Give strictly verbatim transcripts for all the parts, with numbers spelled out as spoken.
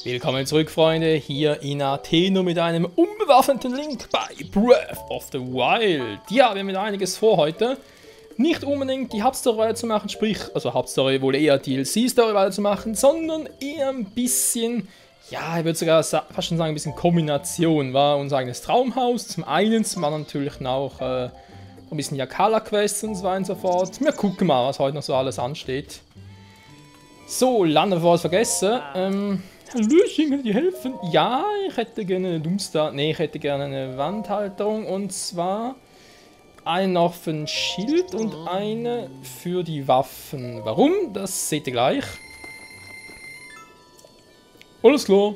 Willkommen zurück, Freunde, hier in Atheno mit einem unbewaffneten Link bei Breath of the Wild. Ja, wir haben wieder einiges vor heute. Nicht unbedingt die Hauptstory weiterzumachen, sprich, also Hauptstory wohl eher D L C-Story weiterzumachen, sondern eher ein bisschen, ja, ich würde sogar fast schon sagen, ein bisschen Kombination. War unser eigenes Traumhaus. Zum einen war natürlich auch äh, ein bisschen Yakala-Quests und so weiter und so fort. Wir gucken mal, was heute noch so alles ansteht. So, Lande, bevor ich es vergesse. Ähm, Hallöchen, kann ich dir helfen? Ja, ich hätte gerne eine Dumpster. Ne, ich hätte gerne eine Wandhalterung. Und zwar eine noch für ein Schild und eine für die Waffen. Warum? Das seht ihr gleich. Alles klar.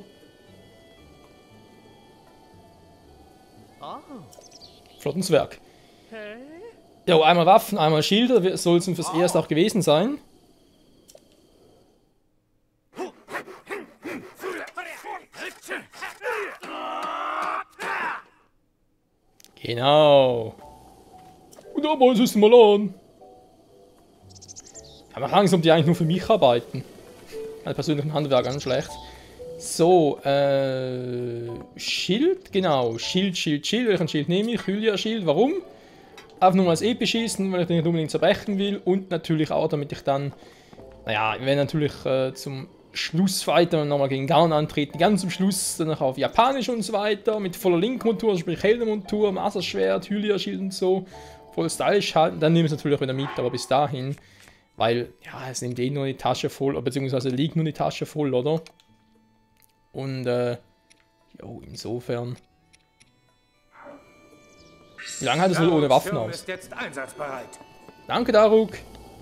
Flottes Werk. Jo, einmal Waffen, einmal Schilder. Soll es fürs Erste auch gewesen sein. Genau. Und aber es ist mal an. Aber langsam die eigentlich nur für mich arbeiten. Meine persönlichen Handwerk ganz schlecht. So, äh. Schild, genau. Schild, Schild, Schild. Welchen Schild nehme ich? Hylia-Schild. Warum? Einfach nur als E P schießen, weil ich den nicht unbedingt zerbrechen will. Und natürlich auch, damit ich dann. Naja, wir werden natürlich äh, zum Schluss weiter nochmal gegen Ganon antreten. Ganz zum Schluss dann noch auf Japanisch und so weiter. Mit voller Link-Montur, sprich Heldenmontur, Maserschwert, Hylia-Schild und so. Voll stylisch halten. Dann nehme ich es natürlich wieder mit, aber bis dahin. Weil, ja, es nimmt eh nur die Tasche voll, beziehungsweise liegt nur die Tasche voll, oder? Und, äh, jo, insofern. Wie lange hat es wohl ohne Waffen aus? Ist jetzt einsatzbereit. Danke, Daruk.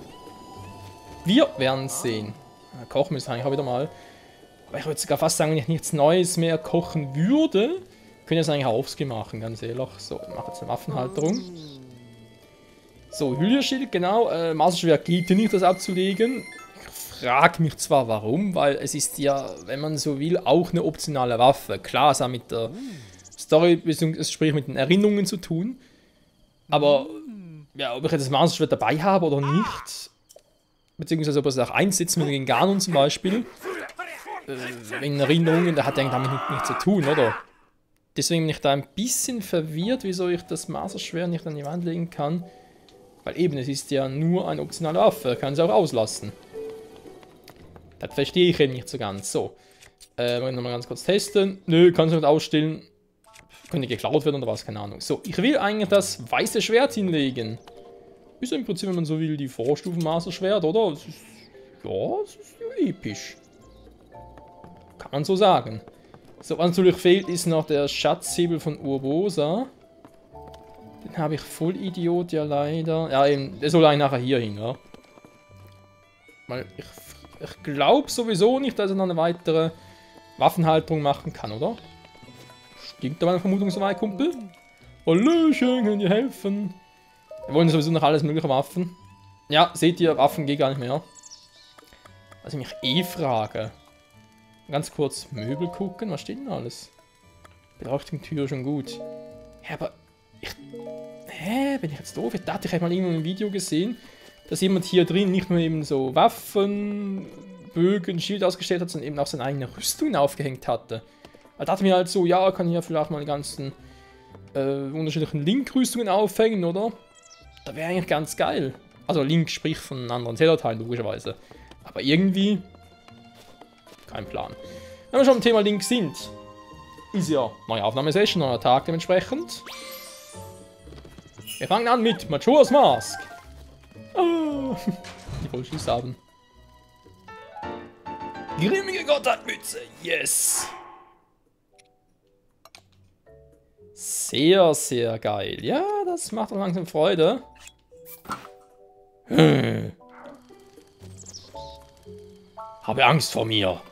Wir werden es sehen. Kochen müssen eigentlich auch wieder mal. Aber ich würde sogar fast sagen, wenn ich nichts Neues mehr kochen würde, könnte ich es eigentlich auch aufs machen, ganz ehrlich. So, ich mache jetzt eine Waffenhalterung. So, Hylia-Schild, genau. Äh, Maserschwert geht hier nicht, das abzulegen. Ich frage mich zwar warum, weil es ist ja, wenn man so will, auch eine optionale Waffe. Klar, es hat mit der Story, beziehungsweise sprich mit den Erinnerungen zu tun. Aber, ja, ob ich jetzt das Maserschwert dabei habe oder nicht, beziehungsweise ob er es auch einsetzt mit gegen Ganon zum Beispiel, äh, in Erinnerungen, da hat er eigentlich damit nichts nicht zu tun, oder? Deswegen bin ich da ein bisschen verwirrt, wieso ich das Maserschwert nicht an die Wand legen kann. Weil eben, es ist ja nur eine optionale Waffe, kann sie auch auslassen. Das verstehe ich eben nicht so ganz. So, äh, wollen wir nochmal ganz kurz testen. Nö, kann sie nicht ausstellen. Könnte geklaut werden oder was, keine Ahnung. So, ich will eigentlich das weiße Schwert hinlegen. Ist im Prinzip, wenn man so will, die Vorstufen-Maserschwert, oder? Es ist, ja, es ist ja episch. Kann man so sagen. So, was natürlich fehlt, ist noch der Schatzhebel von Urbosa. Den habe ich voll Idiot ja leider. Ja, eben, der soll eigentlich nachher hier hin, ja. Weil ich, ich glaube sowieso nicht, dass er noch eine weitere Waffenhalterung machen kann, oder? Stimmt da meine Vermutung so weit, Kumpel? Hallöchen, können dir helfen? Wir wollen sowieso noch alles mögliche Waffen. Ja, seht ihr, Waffen geht gar nicht mehr. Was ich mich eh frage. Ganz kurz Möbel gucken, was steht denn alles? Beleuchtungstür schon gut. Ja, aber ich... Hä, bin ich jetzt doof? Ich dachte, ich hätte mal irgendwo ein Video gesehen, dass jemand hier drin nicht nur eben so Waffen, Bögen, Schild ausgestellt hat, sondern eben auch seine eigene Rüstung aufgehängt hatte. Da dachte ich mir halt so, ja, kann ich ja vielleicht mal die ganzen äh, unterschiedlichen Link-Rüstungen aufhängen, oder? Das wäre eigentlich ganz geil. Also Link spricht von einem anderen Zelda-Teil, logischerweise. Aber irgendwie... kein Plan. Wenn wir schon am Thema Link sind, ist ja neue Aufnahmesession, neuer Tag dementsprechend. Wir fangen an mit Majora's Mask. Ah, die wohl Schiss haben. Grimmige Gottheitmütze, yes! Sehr, sehr geil. Ja, das macht auch langsam Freude. Hm. Habe Angst vor mir.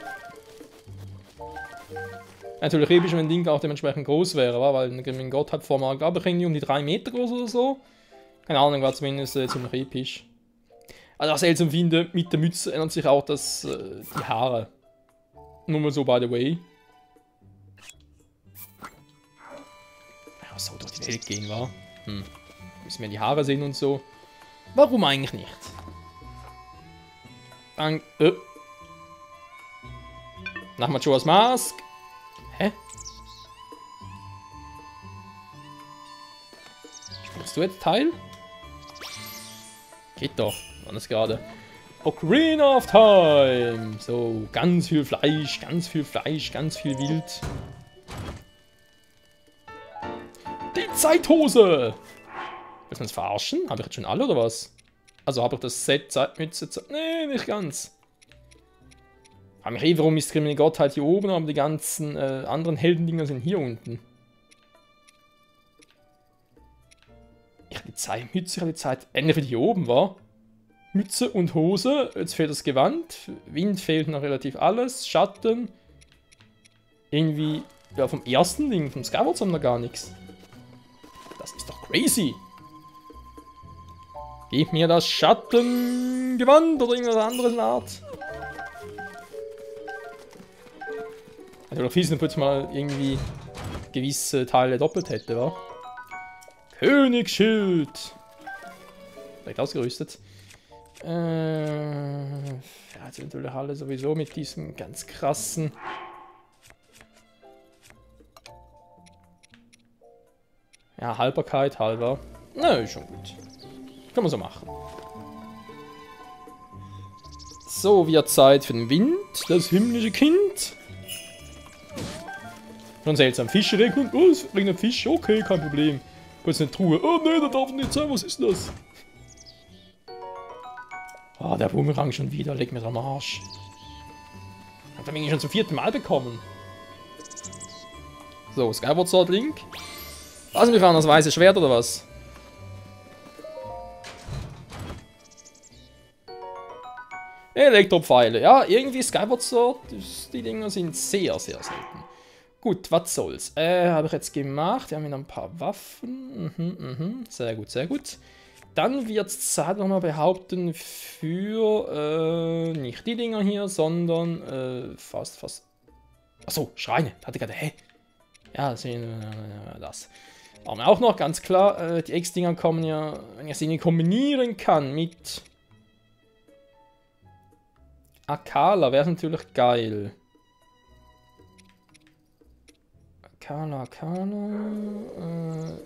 Natürlich episch, wenn Link auch dementsprechend groß wäre, weil ein grimmigen Gott hat vor, glaube ich, irgendwie um die drei Meter groß oder so. Keine Ahnung, war zumindest äh, ziemlich episch. Also, was ich seltsam finde, mit der Mütze ändert sich auch das, äh, die Haare. Nur mal so, by the way. Ja, so durch die Welt gehen, war. Hm. Müssen wir die Haare sehen und so. Warum eigentlich nicht? Dann, äh. Nach Majora's Mask. Hä? Spielst du jetzt Teil? Geht doch. Wann ist gerade? Ocarina of Time. So, ganz viel Fleisch, ganz viel Fleisch, ganz viel Wild. Die Zeithose. Willst du uns verarschen? Habe ich jetzt schon alle oder was? Also habe ich das Set Zeitmütze... Zeit... Nee, nicht ganz. Frag mich eh, warum ist Grimmel Gottheit hier oben, aber die ganzen äh, anderen Heldendinger sind hier unten. Ich habe die Zeit, Mütze, ich habe die Zeit, Ende für die hier oben war. Mütze und Hose, jetzt fehlt das Gewand, Wind fehlt noch relativ alles, Schatten. Irgendwie, ja vom ersten Ding, vom Skyward haben wir gar nichts. Das ist doch crazy. Gib mir das Schattengewand oder irgendwas anderes in der Art. Also noch fies, wenn ich mal irgendwie gewisse Teile doppelt hätte, wa? Königsschild! Direkt ausgerüstet. Äh, ja, jetzt natürlich alle sowieso mit diesem ganz krassen. Ja, Haltbarkeit halber. Na, ist schon gut. Kann man so machen. So, wir Zeit für den Wind, das himmlische Kind. Schon seltsam. Fische regnen. Oh, es regnet Fische. Okay, kein Problem. Kurz eine Truhe. Oh ne, da darf nicht sein. Was ist das? Ah, oh, der Bumerang schon wieder. Leg mir am Arsch. Hat er mich schon zum vierten Mal bekommen. So, Skyward Sword Link. Lassen wir fahren das weiße Schwert oder was? Elektropfeile. Ja, irgendwie Skyward Sword. Die Dinger sind sehr, sehr selten. Gut, was soll's. Äh, habe ich jetzt gemacht. Wir haben wieder ein paar Waffen. Mhm, mhm. Sehr gut, sehr gut. Dann wird es Zeit nochmal behaupten für, äh, nicht die Dinger hier, sondern, äh, fast, fast. Achso, Schreine. Hatte gerade, hä? Ja, sehen äh, das. Aber auch noch ganz klar, äh, die X-Dinger kommen ja, wenn ich sie kombinieren kann mit Akala, wäre es natürlich geil. Akala, Akala. Äh.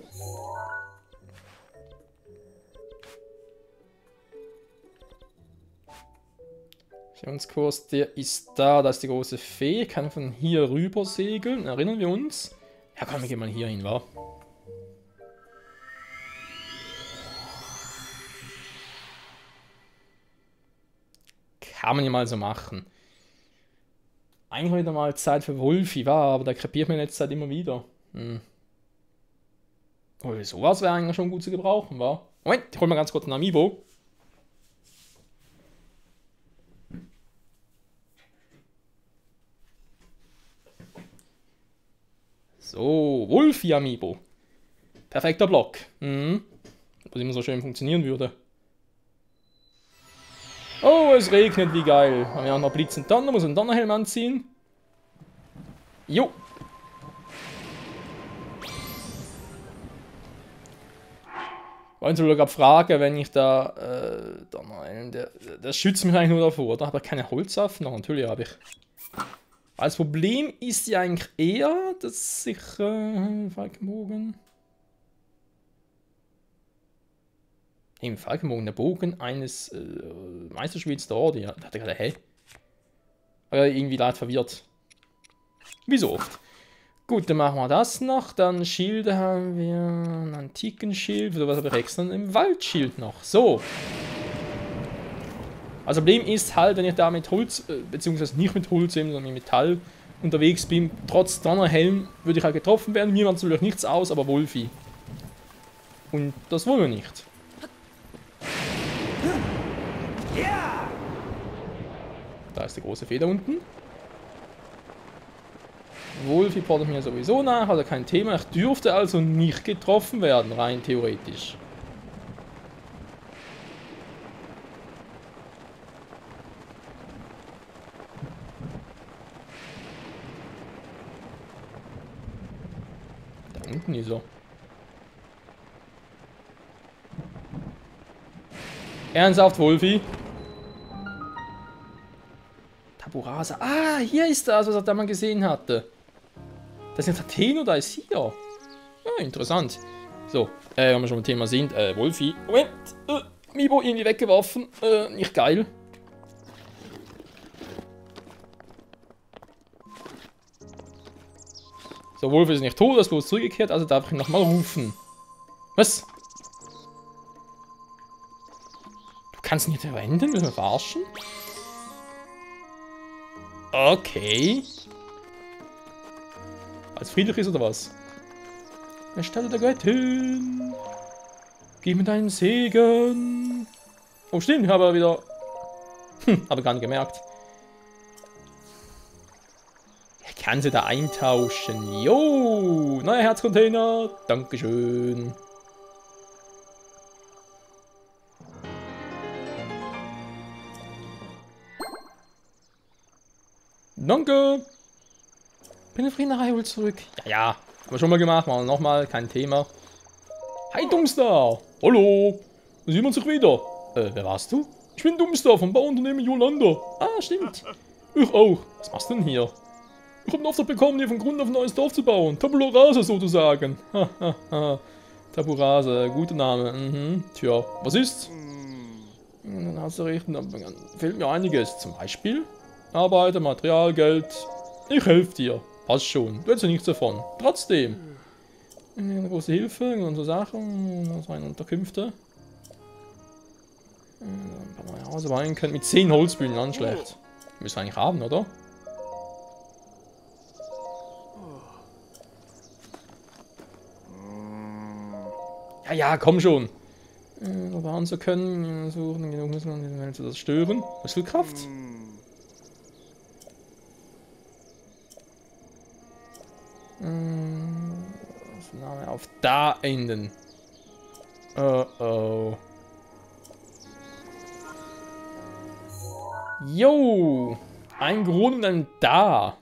Missionskurs, der ist da. Da ist die große Fee. Ich kann von hier rüber segeln. Erinnern wir uns? Ja, komm, wir gehen mal hier hin, wa? Kann man ja mal so machen. Eigentlich wieder mal Zeit für Wolfi, war, aber da krepiert man jetzt halt immer wieder. Hm. Oh, sowas wäre eigentlich schon gut zu gebrauchen, war. Moment, ich hol mal ganz kurz ein Amiibo. So, Wolfi Amiibo. Perfekter Block. Mhm. Was immer so schön funktionieren würde. Oh, es regnet, wie geil. Haben wir auch noch Blitz und Donner, muss einen Donnerhelm anziehen. Jo. Wollen Sie sogar fragen, wenn ich da, äh, Donnerhelm, der, der schützt mich eigentlich nur davor. Da habe ich keine Holzwaffen, noch natürlich habe ich. Das Problem ist ja eigentlich eher, dass ich, äh, Falkenbogen. Im Falkenbogen, der Bogen eines äh, Meisterschmieds der Orde. Ja, da hat er gerade, hä? Aber irgendwie leicht verwirrt. Wie so oft. Gut, dann machen wir das noch. Dann Schilde haben wir. Ein antiken Schild. Oder was habe ich extra? Ein Waldschild noch. So. Also Problem ist halt, wenn ich da mit Holz, äh, beziehungsweise nicht mit Holz, sondern mit Metall unterwegs bin, trotz Donnerhelm würde ich halt getroffen werden. Mir macht natürlich nichts aus, aber Wolfi. Und das wollen wir nicht. Da ist die große Feder unten. Wolfi portet mir sowieso nach, also kein Thema. Ich dürfte also nicht getroffen werden, rein theoretisch. Da unten ist er. Ernsthaft, Wolfi? Taburasa. Ah, hier ist das, was er da mal gesehen hatte. Das ist der Tenno, da ist hier. Ah, interessant. So, äh, wenn wir schon beim Thema sind, äh, Wolfi. Moment, äh, Mibo irgendwie weggeworfen. Äh, nicht geil. So, Wolfi ist nicht tot, er ist bloß zurückgekehrt, also darf ich ihn nochmal rufen. Was? Du kannst ihn nicht verwenden? Müssen wir verarschen? Okay. Als friedlich ist oder was? Erstatte der Göttin. Gib mir deinen Segen. Oh, stimmt, ich habe wieder. Hm, habe gar nicht gemerkt. Ich kann sie da eintauschen. Jo, neuer Herzcontainer. Dankeschön. Danke. Pinefrinerei holt zurück. Ja, ja. Haben wir schon mal gemacht. Machen wir nochmal. Kein Thema. Hi, Dummstar. Hallo. Da sieht man sich wieder. Äh, wer warst du? Ich bin Dummstar vom Bauunternehmen Yolanda. Ah, stimmt. Ich auch. Was machst du denn hier? Ich habe einen Auftrag bekommen, hier von Grund auf ein neues Dorf zu bauen. Tabula Rasa sozusagen. Hahaha. Tabula, guter Name. Mhm. Tja, was ist? Dann hast du recht. Dann fehlt mir einiges. Zum Beispiel Arbeiter, Material, Geld. Ich helfe dir. Passt schon. Du hättest ja nichts davon. Trotzdem. Eine große Hilfe, unsere Sachen, unsere Unterkünfte. Ein paar neue Hause bauen können mit zehn Holzbühnen an, schlecht. Müssen wir eigentlich haben, oder? Ja, ja, komm schon. Äh, bauen zu können, suchen, genug müssen wir, um diese Welt zu zerstören. Was viel Kraft? Name auf da enden. Oh oh. Jo! Ein Grund und ein Da.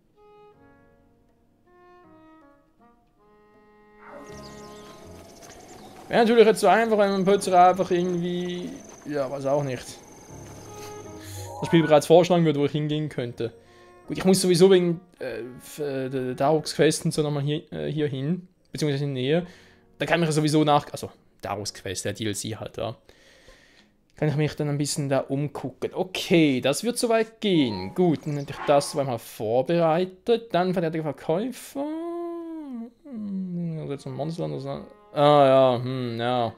Wäre natürlich jetzt so einfach, wenn man plötzlich einfach irgendwie. Ja, weiß auch nicht. Das Spiel bereits vorschlagen würde, wo ich hingehen könnte. Gut, ich muss sowieso wegen äh, der Darux Quest und so nochmal hier, äh, hier hin, beziehungsweise in die Nähe. Da kann ich sowieso nach, also Darux Quest, der D L C halt, ja. Kann ich mich dann ein bisschen da umgucken. Okay, das wird soweit gehen. Gut, dann hätte ich das zweimal vorbereitet. Dann verderber Verkäufer. Also jetzt ein Monster oder so. Ah ja, hm, ja.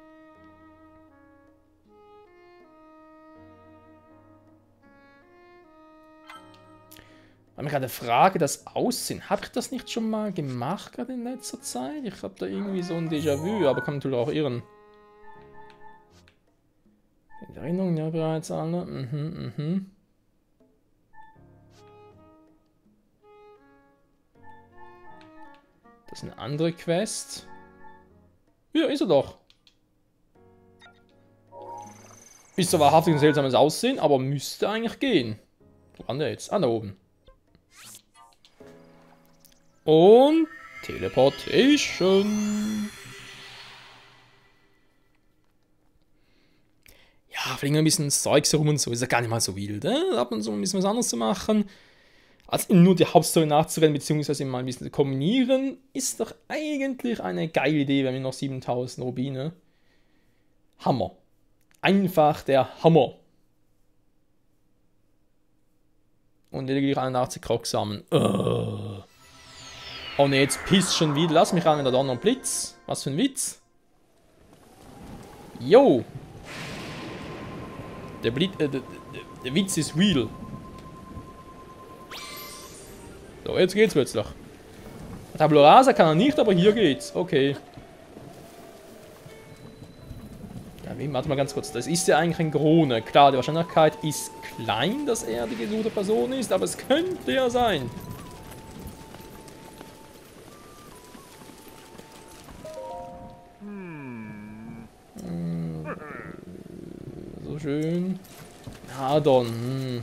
Weil mir gerade Frage, das Aussehen. Habe ich das nicht schon mal gemacht, gerade in letzter Zeit? Ich habe da irgendwie so ein Déjà-vu, aber kann natürlich auch irren. Die Erinnerungen ja bereits alle. Mhm, mhm. Das ist eine andere Quest. Ja, ist er doch. Ist zwar wahrhaftig ein seltsames Aussehen, aber müsste eigentlich gehen. Wo war der jetzt? Ah, da oben. Und Teleportation. Ja, fliegen ein bisschen Zeugs herum und so. Ist ja gar nicht mal so wild. Ne? Ab und zu ein bisschen was anderes zu machen. Als nur die Hauptstory nachzurennen, beziehungsweise mal ein bisschen zu kombinieren, ist doch eigentlich eine geile Idee, wenn wir noch siebentausend Rubine. Hammer. Einfach der Hammer. Und lediglich einundachtzig Krocksamen. Uh. Oh ne, jetzt pisst schon wieder. Lass mich an, wenn da noch ein Blitz. Was für ein Witz. Yo. Der, Blitz, äh, der, der, der Witz ist real. So, jetzt geht's plötzlich. Tabula Rasa kann er nicht, aber hier geht's. Okay. Ja, wie, warte mal ganz kurz. Das ist ja eigentlich ein Krone. Klar, die Wahrscheinlichkeit ist klein, dass er die gesuchte Person ist, aber es könnte ja sein. So schön. Ja, dann. Hm.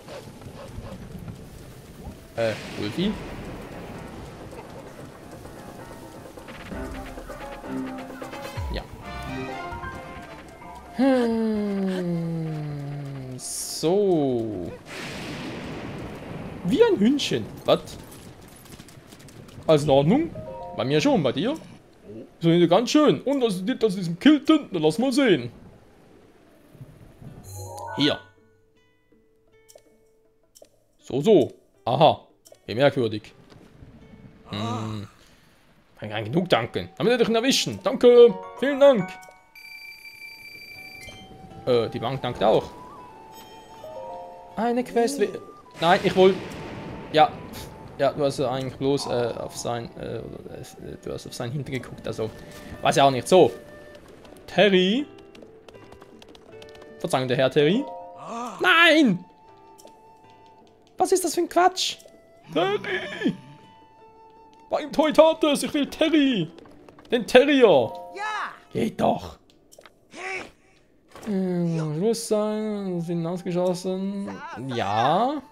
Äh, Wolfi? Ja. Hm. So. wie ein Hündchen. Was? Alles in Ordnung? Bei mir schon, bei dir? So ganz schön. Und das liegt aus diesem Kilton. Dann lass mal sehen. Hier. So, so. Aha. Wie merkwürdig. Hm. Kann ich genug danken. Haben wir dich erwischen. Danke. Vielen Dank. Äh, die Bank dankt auch. Eine Quest. Nein, ich wollte... Ja. Ja, du hast ja eigentlich bloß äh, auf sein... Äh, äh, du hast auf sein Hinter geguckt. Also, weiß ja auch nicht. So. Terry. Verzeihung, der Herr Terry. Nein! Was ist das für ein Quatsch? Terry! Bei ihm Toy Tates, ich will Terry! Den Terrier! Ja! Geht doch! Hm, Schluss sein, sind ausgeschossen. Ja.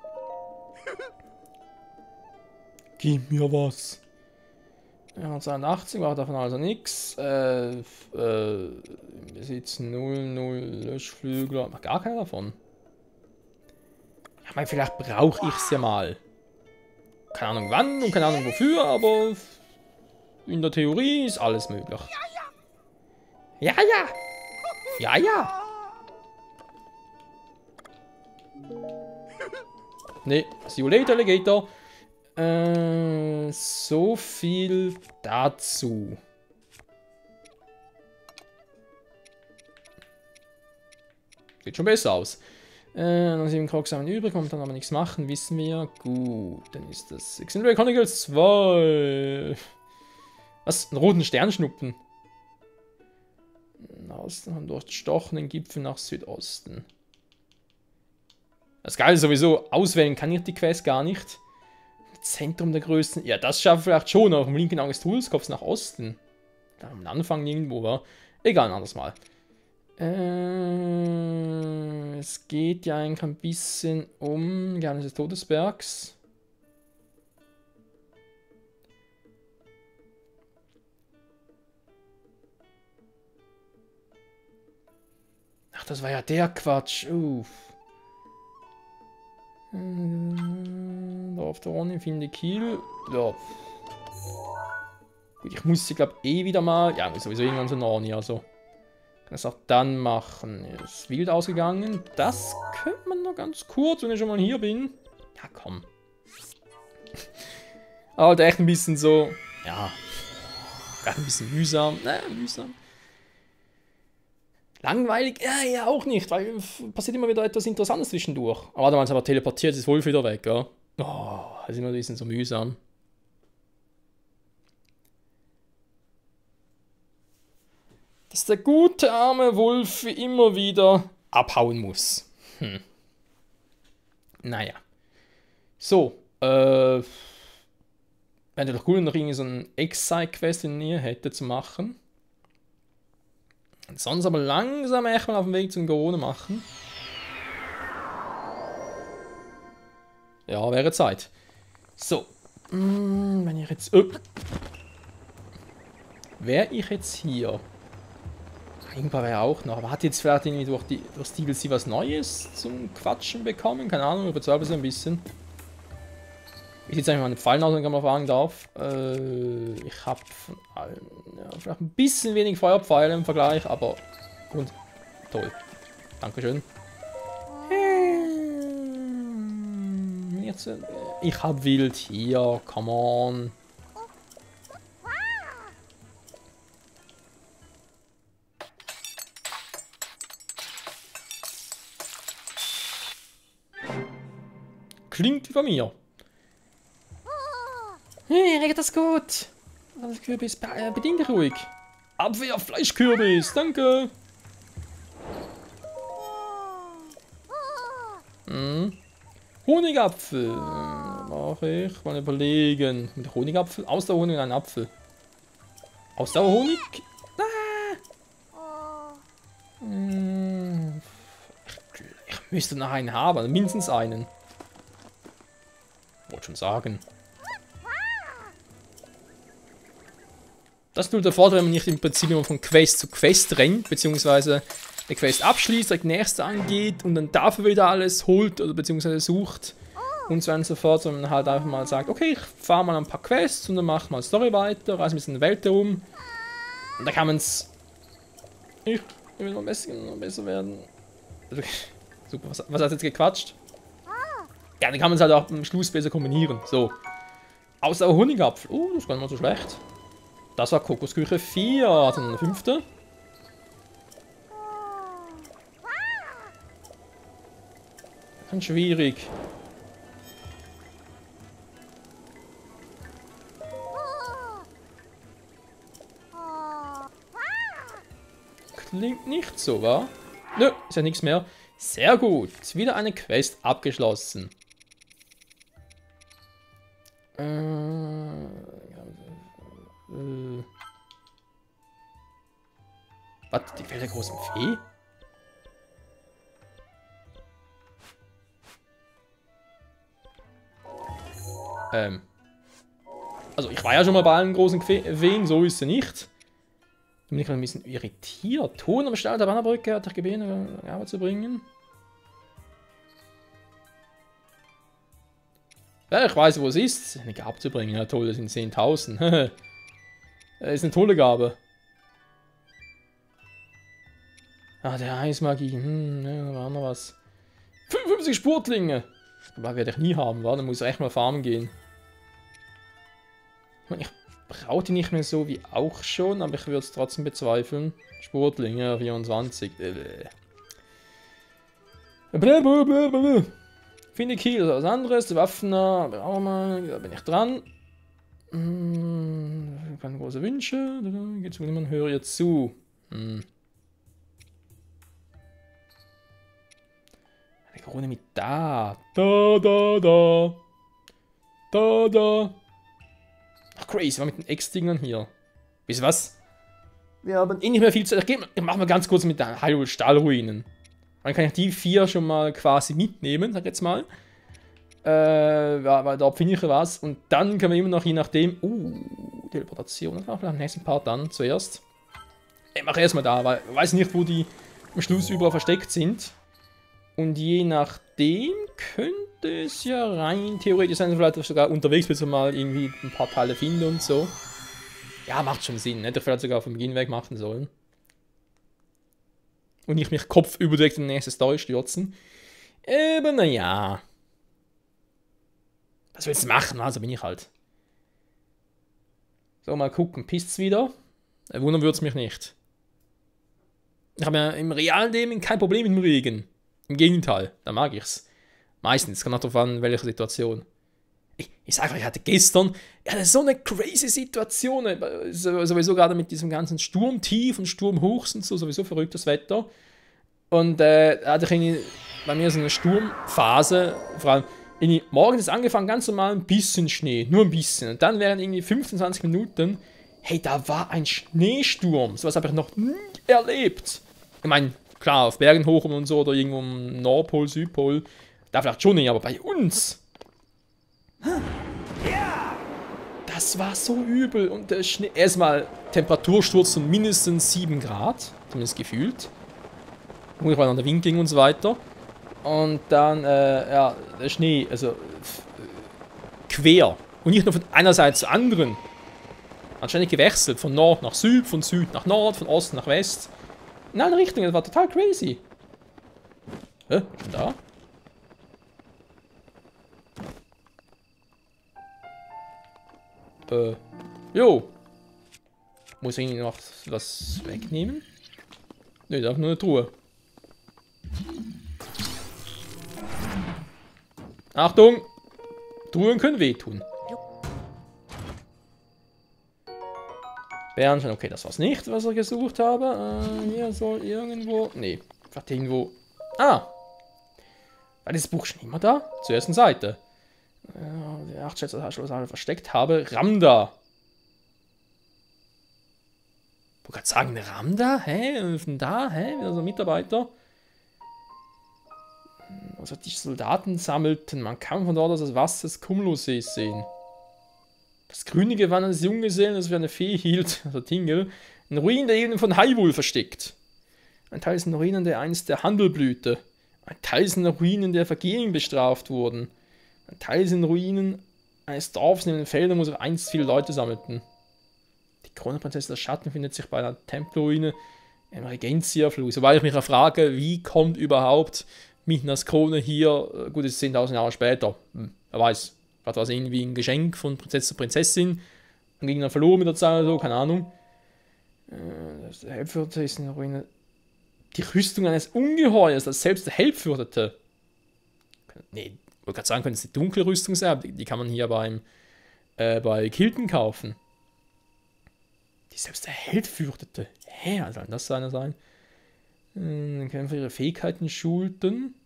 Gib mir was. Ja, zweiundachtzig, war davon also nichts. Äh, äh, Besitz null, null, Löschflügel, gar keiner davon. Ich meine, vielleicht brauche ich es ja mal. Keine Ahnung wann und keine Ahnung wofür, aber in der Theorie ist alles möglich. Ja, ja! Ja, ja! Ne, see you later, Alligator. Äh, so viel dazu. Sieht schon besser aus. Äh, dann sieben Krogsamen übrig, kommt dann aber nichts machen, wissen wir. Gut, dann ist das Xenoblade Chronicles zwei. Was? Einen roten Sternschnuppen. Osten und durchstochen den Gipfel nach Südosten. Das Geile ist sowieso, auswählen kann ich die Quest gar nicht. Zentrum der Größten. Ja, das schaffe ich vielleicht schon, auf dem linken Auge des Tunnelskopfs nach Osten. Da am Anfang irgendwo war. Egal, ein anderes Mal. Äh, es geht ja eigentlich ein bisschen um Geheimnis des Todesbergs. Ach, das war ja der Quatsch. Uff. Äh, auf der Runde finde Kiel. Ja. Gut, ich muss sie, glaube ich, eh wieder mal. Ja, sowieso irgendwann so Norni, also. Kann das auch dann machen. Ist wild ausgegangen. Das könnte man noch ganz kurz, wenn ich schon mal hier bin. Ja, komm. Aber halt echt ein bisschen so. Ja. Gerade ein bisschen mühsam. Naja, mühsam. Langweilig? Ja, ja, auch nicht, weil passiert immer wieder etwas Interessantes zwischendurch. Aber warte mal, aber teleportiert ist Wolf wieder weg, ja? Oh, das ist immer ein bisschen so mühsam. Dass der gute arme Wolf immer wieder abhauen muss. Hm. Naja. So, äh. wäre doch cool, noch irgendwie so ein Exile-Quest in der Nähe hätte zu machen. Sonst aber langsam echt mal auf dem Weg zum Corona machen. Ja, wäre Zeit. So. Hm, wenn ich jetzt... Oh. Wäre ich jetzt hier... Irgendwann wäre auch noch. Aber hat jetzt vielleicht irgendwie durch, die, durch D L C was Neues zum Quatschen bekommen? Keine Ahnung, überzeuge es ein bisschen. Wie sieht es eigentlich mal mit Pfeilen aus, wenn ich mal fragen darf? Äh, ich habe von allen, ja, vielleicht ein bisschen wenig Feuerpfeile im Vergleich, aber und toll. Dankeschön. Jetzt, ich habe Wild hier, come on. Klingt wie bei mir. Hey, regelt das gut. Das Kürbis, äh, bedien dich ruhig. Abwehr, Fleischkürbis, danke. Hm. Honigapfel. Mache ich. Mal überlegen. Mit Honigapfel? Ausdauerhonig und ein Apfel. Ausdauerhonig? Ah. Hm. Ich, ich müsste noch einen haben. Mindestens einen. Wollte schon sagen. Das ist nur der Vorteil, wenn man nicht im Prinzip immer von Quest zu Quest rennt, beziehungsweise eine Quest abschließt, direkt die nächste angeht und dann dafür wieder alles holt oder beziehungsweise sucht. und so weiter und so fort, sondern halt einfach mal sagt, okay, ich fahre mal ein paar Quests und dann mache mal Story weiter, reise ein bisschen in die Welt herum. Und da kann man es... Ich will noch besser, noch besser werden. Super, was, was hat jetzt gequatscht? Ja, dann kann man es halt auch am Schluss besser kombinieren. So. Außer Honigapfel. Oh, das ist gar nicht mal so schlecht. Das war Kokosküche vier, also eine fünfte. Ganz schwierig. Klingt nicht so, wa? Nö, ist ja nichts mehr. Sehr gut. Ist wieder eine Quest abgeschlossen. Äh, äh, was? Die Welt der großen Fee? Ähm. Also ich war ja schon mal bei allen großen Feen, so ist sie nicht. Da bin ich ein bisschen irritiert. Ton am Stall der Bannerbrücke hat dich gebeten, Gabe zu bringen. Ja, ich weiß, wo es ist. Eine Gabe zu bringen. Ja toll, das sind zehntausend. Das ist eine tolle Gabe. Ah, der Eismagie. Hm, ja, da war noch was. fünfundfünfzig Spurtlinge. Das werde ich nie haben, wa? Dann muss ich echt mal farmen gehen. Ich brauche die nicht mehr so wie auch schon, aber ich würde es trotzdem bezweifeln. Spurtlinge, vierundzwanzig. Blablabla. Finde Kiel, was anderes, Waffner, aber auch mal, da bin ich dran. Hm, keine große Wünsche, geht's mit jemandem, höre jetzt zu. Hm. Eine Krone mit da. Da, da, da. Da, da. Ach, crazy, was mit den Ex-Dingern hier. Wisst ihr was? Wir haben eh nicht mehr viel Zeit. Ich mach mal ganz kurz mit den Hyrule Stahlruinen. Dann kann ich die vier schon mal quasi mitnehmen, sag jetzt mal. Äh, weil da finde ich was. Und dann können wir immer noch, je nachdem... Uh, Teleportation. Das machen wir am nächsten Part dann zuerst. Ich mache erstmal da, weil ich weiß nicht, wo die am Schluss überall versteckt sind. Und je nachdem könnte es ja rein theoretisch sein, vielleicht sogar unterwegs, bis wir mal irgendwie ein paar Teile finden und so. Ja, macht schon Sinn. Hätte ich vielleicht sogar vom Beginn weg machen sollen. Und nicht mich kopfüber direkt in die nächste Story stürzen. Aber naja. Was willst du machen? Also bin ich halt. So, mal gucken. Pisst's wieder? Wundern würde es mich nicht. Ich habe ja im realen Leben kein Problem mit dem Regen. Im Gegenteil, da mag ich's. Meistens, kann auch darauf an, welche Situation. Ich, ich sage euch, ich hatte gestern ich hatte so eine crazy Situation. Sowieso gerade mit diesem ganzen Sturmtief und Sturmhochs und so, sowieso verrücktes Wetter. Und äh, da hatte ich irgendwie bei mir so eine Sturmphase. Vor allem, irgendwie, morgens ist angefangen, ganz normal ein bisschen Schnee, nur ein bisschen. Und dann während irgendwie fünfzehn, zwanzig Minuten, hey, da war ein Schneesturm. Sowas habe ich noch nie erlebt. Ich meine, klar, auf Bergen hoch und so oder irgendwo im Nordpol, Südpol, da vielleicht schon nicht, aber bei uns. Das war so übel und der Schnee, erstmal Temperatursturz von mindestens sieben Grad, zumindest gefühlt. Und weil dann der Wind ging und so weiter. Und dann, äh, ja, der Schnee, also quer. Und nicht nur von einer Seite zur anderen. Anscheinend gewechselt, von Nord nach Süd, von Süd nach Nord, von Ost nach West. In alle Richtungen, das war total crazy. Hä? Schon da? Äh, jo. Muss ich noch was wegnehmen? Ne, da ist nur eine Truhe. Achtung! Truhen können wehtun. Bärenschein, okay, das war's nicht, was ich gesucht habe. Äh, hier soll irgendwo... Nee, vielleicht irgendwo... Ah! War dieses Buch schon immer da? Zur ersten Seite. Äh, der acht Schätze, das ich versteckt habe. Ramda! Ich wollte gerade sagen, Ramda? Hä? Was ist denn da? Hä? Wieder so ein Mitarbeiter. Also die Soldaten sammelten. Man kann von dort aus das Wasser des Cumulus-Sees sehen. Das grüne Gewand eines Junggesellen, das für eine Fee hielt, also Tingle, in Ruinen der Ebene von Hyrule versteckt. Ein Teil sind Ruinen, der einst der Handel blühte. Ein Teil sind Ruinen, der Vergehen bestraft wurden. Ein Teil ist in Ruinen eines Dorfs neben den Feldern, wo sich einst viele Leute sammelten. Die Kronprinzessin der Schatten findet sich bei einer Tempelruine im Regentia-Fluss. Wobei ich mich auch frage, wie kommt überhaupt Midnas Krone hier, gut, es ist zehntausend Jahre später. Hm, wer weiß. Vielleicht war es irgendwie ein Geschenk von Prinzessin zu Prinzessin. Und ging dann verloren mit der Zeit oder so, keine Ahnung. Der Helpfürte ist in der Ruine. Die Rüstung eines Ungeheuers, das selbst der Helpfürtete. Nee, ich wollte gerade sagen, könnte es die dunkle Rüstung sein, die, die kann man hier beim äh, bei Kilton kaufen. Die selbst der Held fürchtete. Hä, was soll das einer sein? Dann können wir ihre Fähigkeiten schulten.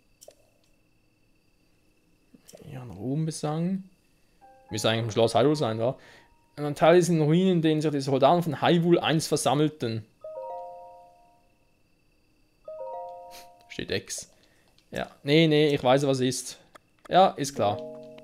Ihren Ruhm besangen. Müsste eigentlich im Schloss Hyrule sein, wa? Und ein Teil ist in Ruinen, in denen sich die Soldaten von Hyrule einst versammelten. Steht X. Ja, nee, nee, ich weiß, was ist. Ja, ist klar.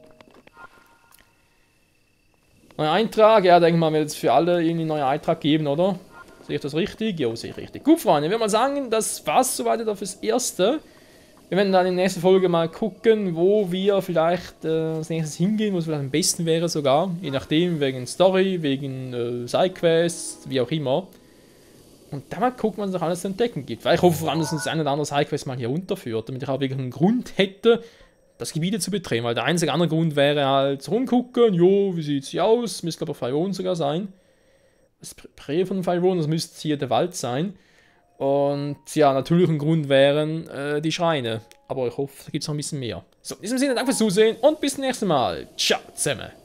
Neuer Eintrag, ja, denke mal, wird es für alle irgendwie einen neuen Eintrag geben, oder? Sehe ich das richtig? Jo, sehe ich richtig. Gut, Freunde, ich würde mal sagen, das war's soweit fürs Erste. Wir werden dann in der nächsten Folge mal gucken, wo wir vielleicht äh, als nächstes hingehen, wo es vielleicht am besten wäre sogar. Je nachdem, wegen Story, wegen äh, Sidequests, wie auch immer. Und dann mal gucken, was es noch alles zu entdecken gibt. Weil ich hoffe vor allem, dass uns ein oder andere Sidequest mal hier runterführt, damit ich auch wirklich einen Grund hätte, das Gebiet zu betreten. Weil der einzige andere Grund wäre halt rumgucken, jo, wie sieht's hier aus? Müsste glaube ich Fayon sogar sein. Das Prä von Fayon, das müsste hier der Wald sein. Und ja, natürlich ein Grund wären äh, die Schreine. Aber ich hoffe, da gibt es noch ein bisschen mehr. So, in diesem Sinne, danke fürs Zusehen und bis zum nächsten Mal. Ciao zusammen.